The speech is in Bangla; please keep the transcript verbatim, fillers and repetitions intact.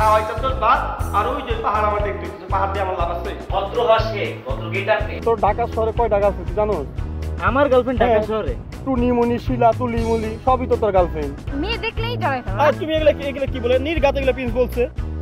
হয়তো বাদ আর ওই যে পাহাড় আমার দেখতে পাহাড় দিয়ে আমার লাভ আছে ভদ্র হাসে ভদ্র গেট আপনি তোর ঢাকা শহরে কয় টাকা আছে তুই জানোস আমার গার্লফ্রেন্ড ঢাকা শহরে টুনিমুনি শিলা তুলিমুলি সবই তো তোর গার্লফ্রেন্ড মেয়ে দেখলেই জড়াই ফেলো আর তুমি এগুলা এগুলা কি বলে নির্গাত এগুলা পিস বলছে